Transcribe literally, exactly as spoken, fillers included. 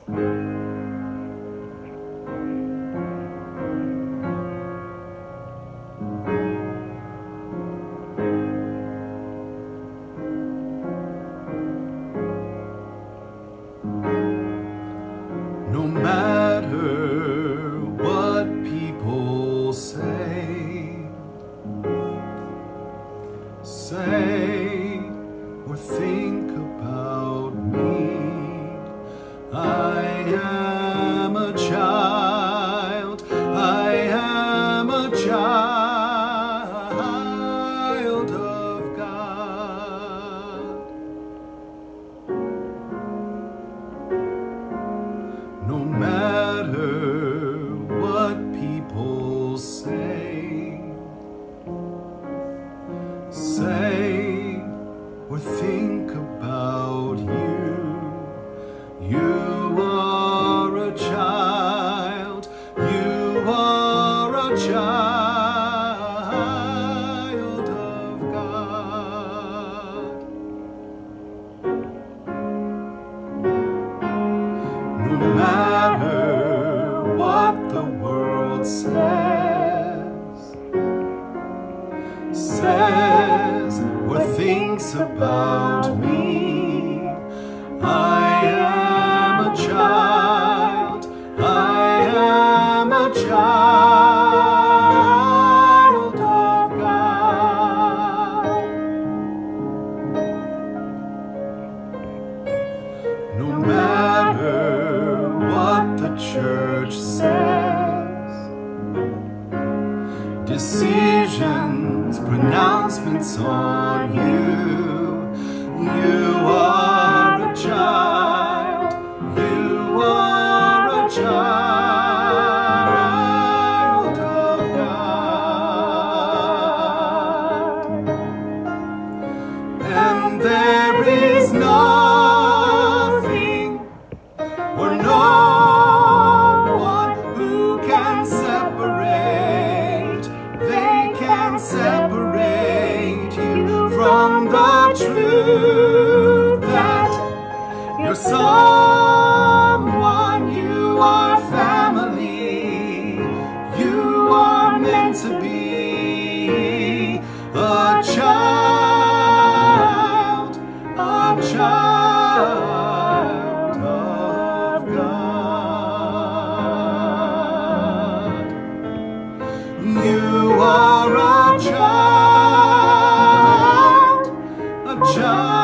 No matter what people say, say or think about me, I am a child, I am a child of God. No matter what people say, say or think about you, you are a child, you are a child of God. No matter what the world says, says or thinks about me, I am a child, I am a child of God. No matter what the church says, decisions, pronouncements on you, you are a child, you are a child of God. And there is nothing or no one who can separate, they can separate you from the truth that you're someone, you are family, you are meant to be a child, a child of God. You are a child, a child